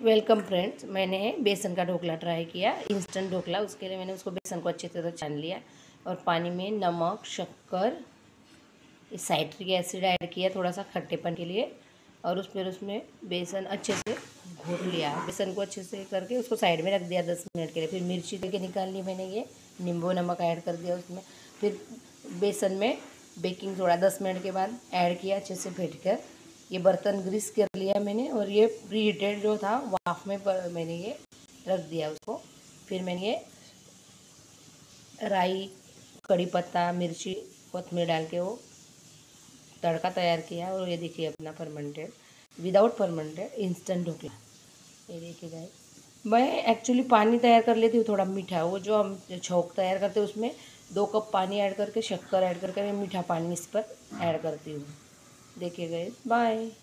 Welcome friends. मैंने बेसन का ढोकला ट्राई किया, इंस्टेंट ढोकला। उसके लिए मैंने उसको बेसन को अच्छी तरह छान लिया और पानी में नमक, शक्कर, साइट्रिक एसिड ऐड किया थोड़ा सा खट्टेपन के लिए, और उसमें बेसन अच्छे से घोट लिया। बेसन को अच्छे से करके उसको साइड में रख दिया 10 मिनट के लिए। फिर मिर्ची लेके निकाल ली मैंने, ये नींबू नमक ऐड कर दिया उसमें। फिर बेसन में बेकिंग सोडा 10 मिनट के बाद ऐड किया, अच्छे से फेंट कर। ये बर्तन ग्रीस कर लिया मैंने, और ये प्री हीटेड जो था वाफ में मैंने ये रख दिया उसको। फिर मैंने ये राई, कड़ी पत्ता, मिर्ची, कोतमीर डाल के वो तड़का तैयार किया। और ये देखिए अपना fermented, without fermented instant dhokla. ये देखिए गाइस, मैं एक्चुअली पानी तैयार कर लेती हूँ थोड़ा मीठा। वो जो हम छौंक तैयार करते हैं उसमें 2 कप पानी ऐड करके, शक्कर ऐड करके मैं मीठा पानी इस पर ऐड करती हूँ। देखिए गाइस, बाय।